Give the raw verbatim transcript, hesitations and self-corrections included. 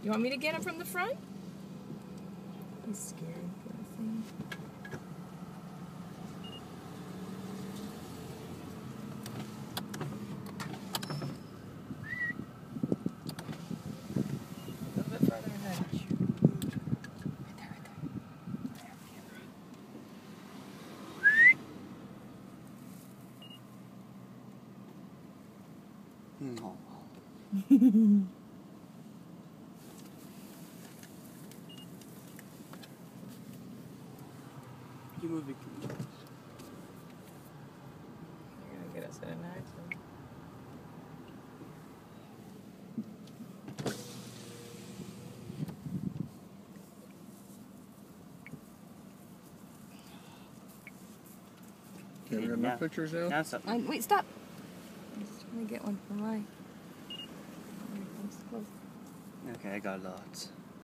You want me to get him from the front? He's scared, poor thing. A little bit further ahead. Right there, right there. There, camera. Oh. Keep moving. You're gonna get us in an accident. Okay, we got enough pictures now? Now stop. Uh, wait, stop! I'm just trying to get one for my... Close. Okay, I got lots.